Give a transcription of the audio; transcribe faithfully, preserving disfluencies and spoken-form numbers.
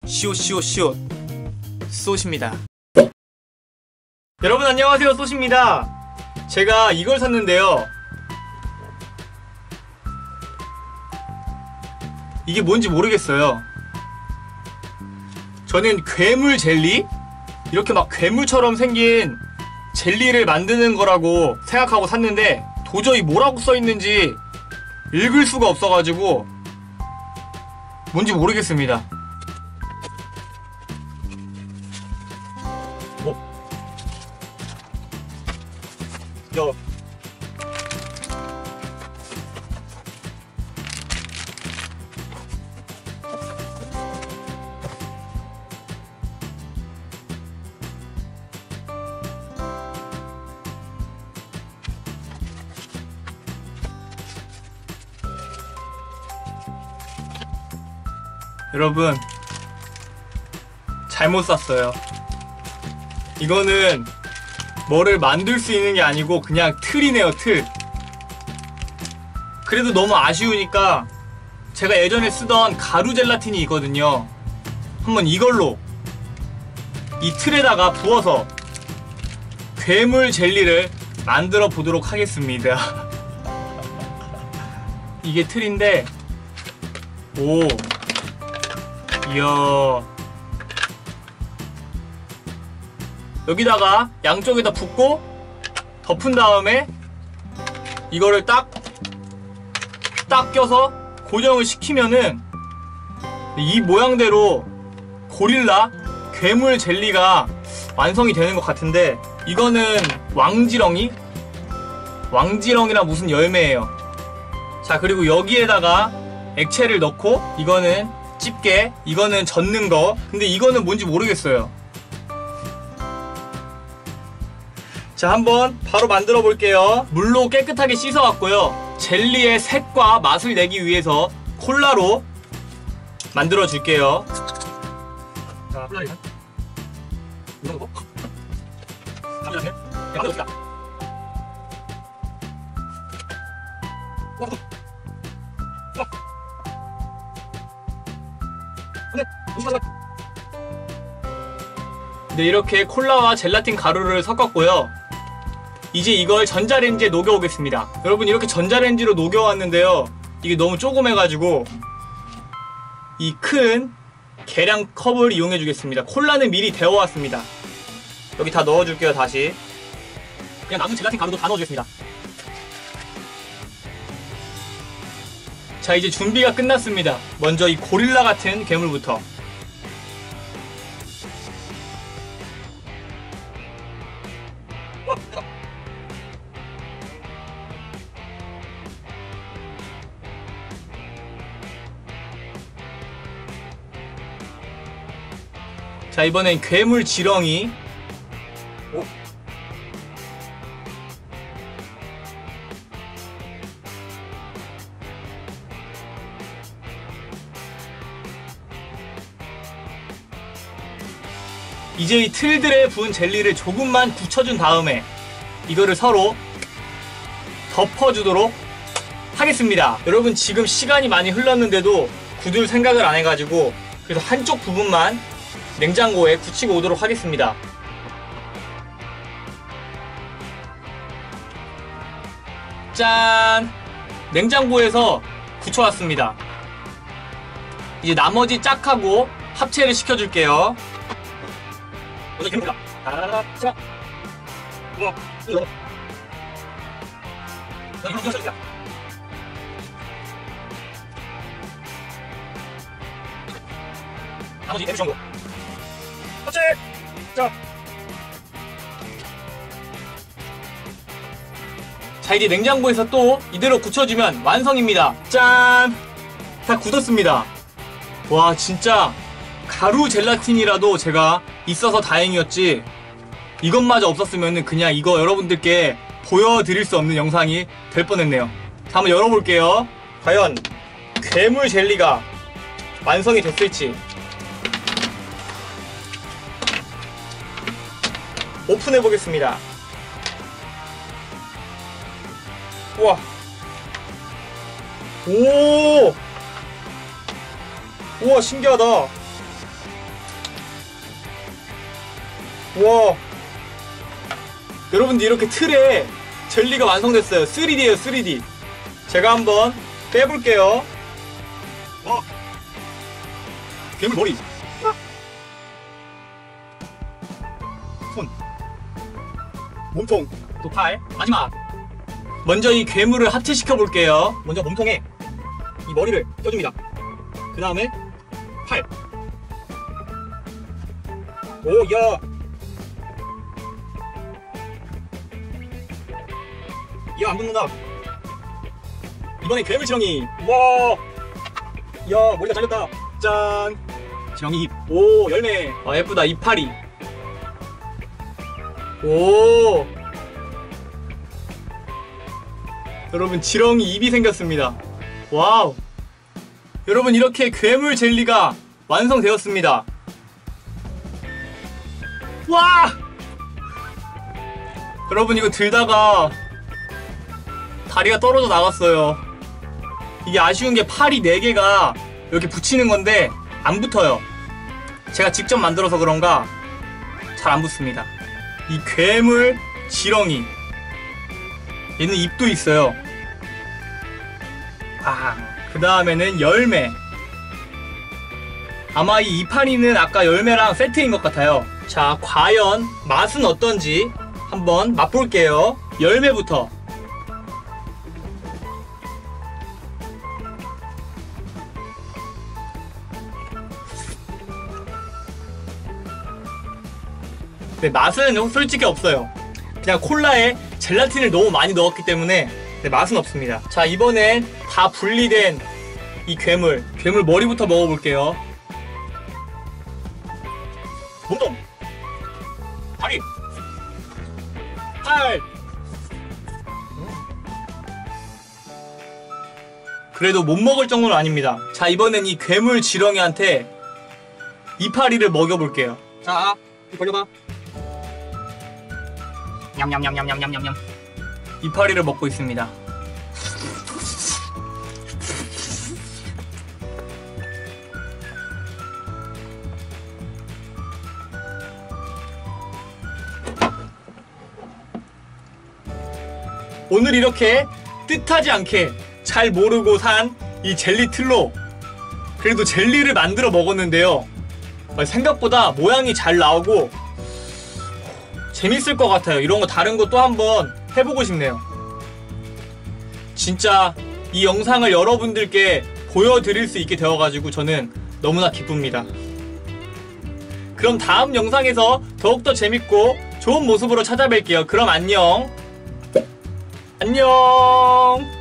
시옷 시옷 시옷 쏘십니다. 여러분 안녕하세요, 쏘십니다. 제가 이걸 샀는데요, 이게 뭔지 모르겠어요. 저는 괴물 젤리? 이렇게 막 괴물처럼 생긴 젤리를 만드는 거라고 생각하고 샀는데 도저히 뭐라고 써있는지 읽을 수가 없어가지고 뭔지 모르겠습니다. 어? 여 여러분, 잘못 샀어요. 이거는 뭐를 만들 수 있는 게 아니고 그냥 틀이네요, 틀. 그래도 너무 아쉬우니까 제가 예전에 쓰던 가루 젤라틴이 있거든요. 한번 이걸로 이 틀에다가 부어서 괴물 젤리를 만들어 보도록 하겠습니다. 이게 틀인데, 오, 이야, 여기다가 양쪽에다 붓고 덮은 다음에 이거를 딱 딱 껴서 고정을 시키면은 이 모양대로 고릴라 괴물 젤리가 완성이 되는 것 같은데, 이거는 왕지렁이? 왕지렁이랑 무슨 열매예요. 자, 그리고 여기에다가 액체를 넣고, 이거는 집게, 이거는 젓는 거. 근데 이거는 뭔지 모르겠어요. 자, 한번 바로 만들어 볼게요. 물로 깨끗하게 씻어 왔고요. 젤리의 색과 맛을 내기 위해서 콜라로 만들어 줄게요. 자, 콜라 일단 이거 넣고 잠시만요. 그냥 넣읍시다. 네, 이렇게 콜라와 젤라틴 가루를 섞었고요. 이제 이걸 전자레인지에 녹여오겠습니다. 여러분, 이렇게 전자레인지로 녹여왔는데요, 이게 너무 조그매가지고 이 큰 계량 컵을 이용해 주겠습니다. 콜라는 미리 데워왔습니다. 여기 다 넣어줄게요. 다시 그냥 남은 젤라틴 가루도 다 넣어주겠습니다. 자, 이제 준비가 끝났습니다. 먼저 이 고릴라 같은 괴물부터. 자, 이번엔 괴물 지렁이. 오. 이제 이 틀들에 부은 젤리를 조금만 굳혀준 다음에 이거를 서로 덮어주도록 하겠습니다. 여러분, 지금 시간이 많이 흘렀는데도 굳을 생각을 안 해가지고 그래서 한쪽 부분만 냉장고에 굳히고 오도록 하겠습니다. 짠! 냉장고에서 굳혀왔습니다. 이제 나머지 짝하고 합체를 시켜줄게요. 먼저 됩니다. 자, 자, 뭐, 이거. 자, 이거 켜주세요. 나머지 대비 정도. 합체! 자. 자, 이제 냉장고에서 또 이대로 굳혀주면 완성입니다. 짠! 다 굳었습니다. 와, 진짜 가루 젤라틴이라도 제가 있어서 다행이었지, 이것마저 없었으면 그냥 이거 여러분들께 보여드릴 수 없는 영상이 될 뻔했네요. 자, 한번 열어볼게요. 과연 괴물 젤리가 완성이 됐을지. 오픈해보겠습니다. 우와. 오! 우와, 신기하다. 와, 여러분들 이렇게 틀에 젤리가 완성됐어요. 쓰리디예요 쓰리디. 제가 한번 빼볼게요. 와, 괴물 머리, 손, 몸통, 또 팔. 마지막, 먼저 이 괴물을 합체시켜 볼게요. 먼저 몸통에 이 머리를 껴줍니다. 그 다음에 팔. 오, 야, 야, 안 붙는다. 이번엔 괴물 지렁이. 와, 야, 머리가 잘렸다. 짠. 지렁이 잎. 오, 열매. 아, 예쁘다. 이파리. 오, 여러분, 지렁이 입이 생겼습니다. 와우. 여러분, 이렇게 괴물 젤리가 완성되었습니다. 와, 여러분, 이거 들다가 다리가 떨어져 나갔어요. 이게 아쉬운 게 팔이 네 개가 이렇게 붙이는 건데 안 붙어요. 제가 직접 만들어서 그런가 잘 안 붙습니다. 이 괴물 지렁이, 얘는 입도 있어요. 아, 그 다음에는 열매. 아마 이 이파리는 아까 열매랑 세트인 것 같아요. 자, 과연 맛은 어떤지 한번 맛볼게요. 열매부터. 네, 맛은 솔직히 없어요. 그냥 콜라에 젤라틴을 너무 많이 넣었기 때문에 네, 맛은 없습니다. 자, 이번엔 다 분리된 이 괴물, 괴물 머리부터 먹어볼게요. 몸통, 다리, 팔. 그래도 못 먹을 정도는 아닙니다. 자, 이번엔 이 괴물 지렁이한테 이파리를 먹여볼게요. 자, 벌려봐. 냠냠냠냠냠냠냠. 이파리를 먹고 있습니다. 오늘 이렇게 뜻하지 않게 잘 모르고 산 이 젤리 틀로 그래도 젤리를 만들어 먹었는데요, 생각보다 모양이 잘 나오고 재밌을 것 같아요. 이런 거 다른 거 또 한번 해보고 싶네요. 진짜 이 영상을 여러분들께 보여드릴 수 있게 되어가지고 저는 너무나 기쁩니다. 그럼 다음 영상에서 더욱더 재밌고 좋은 모습으로 찾아뵐게요. 그럼 안녕. 안녕.